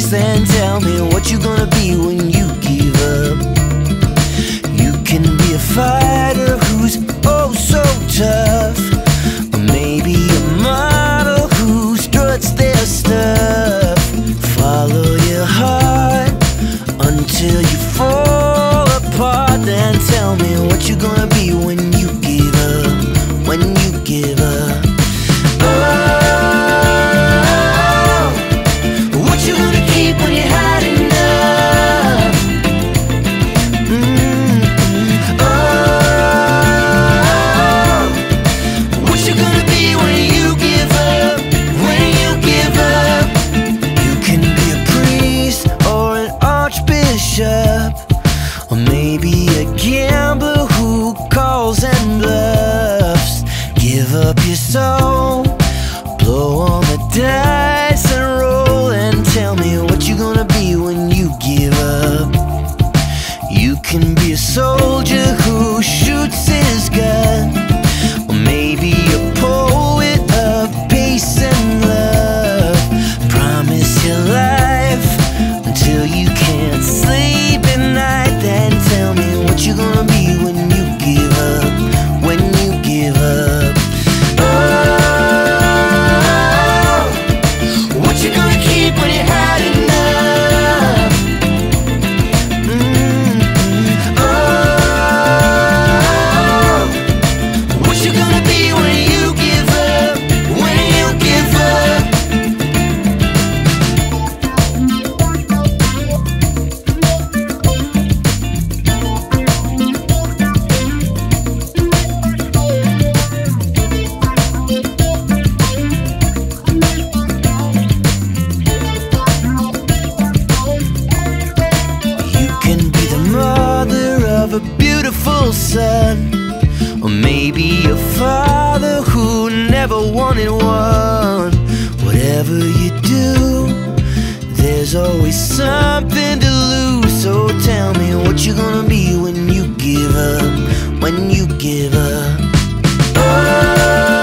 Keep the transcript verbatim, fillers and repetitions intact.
then tell me what you're gonna be when you give up. You can be a fighter who's oh so tough, or maybe a model who struts their stuff. Follow your heart until you fall apart, then tell me what you're gonna be when you give up, when you give up. Oh, what you gonna keep when you had enough? Mm-hmm. Oh, what you gonna be when you give up, when you give up? You can be a priest or an archbishop, or maybe a gambler who calls and bluffs. Give up your soul, blow on the dice and roll, and tell me what you're gonna be when you give up. You can be a soldier who shoots his gun, or maybe a poet of peace and love. Promise your life until you can't sleep at night, then tell me what you're gonna be when you give up, when you give up. Oh, what you gonna keep when you had enough? Mm-hmm. Oh, what you gonna be when you give up, when you give up? Of a beautiful son, or maybe a father who never wanted one. Whatever you do, there's always something to lose. So tell me what you're gonna be when you give up, when you give up. Oh,